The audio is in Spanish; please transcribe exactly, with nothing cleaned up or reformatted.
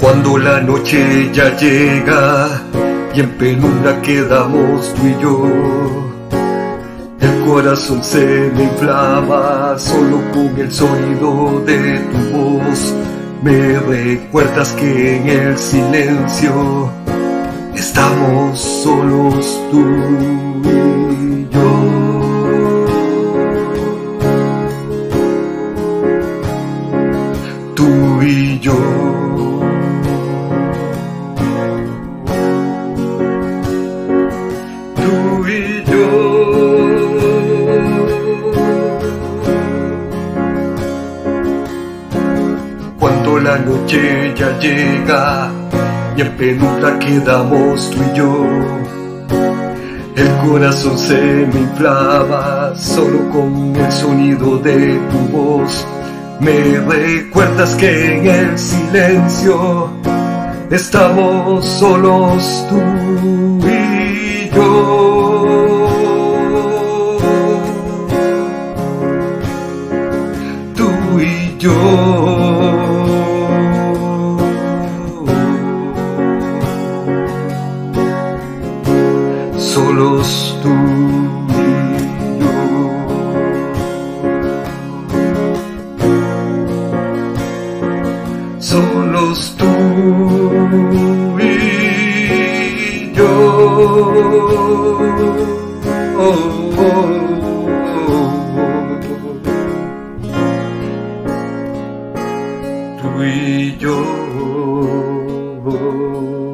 Cuando la noche ya llega y en penumbra quedamos tú y yo, el corazón se me inflama solo con el sonido de tu voz. Me recuerdas que en el silencio estamos solos tú y yo. Tú y yo. Tú y yo. Cuando la noche ya llega y en penumbra quedamos tú y yo, el corazón se me inflama solo con el sonido de tu voz. Me recuerdas que en el silencio estamos solos tú y yo. Tú y yo. Solos tú y yo. Solos tú y yo. Oh, oh, oh. Tú y yo.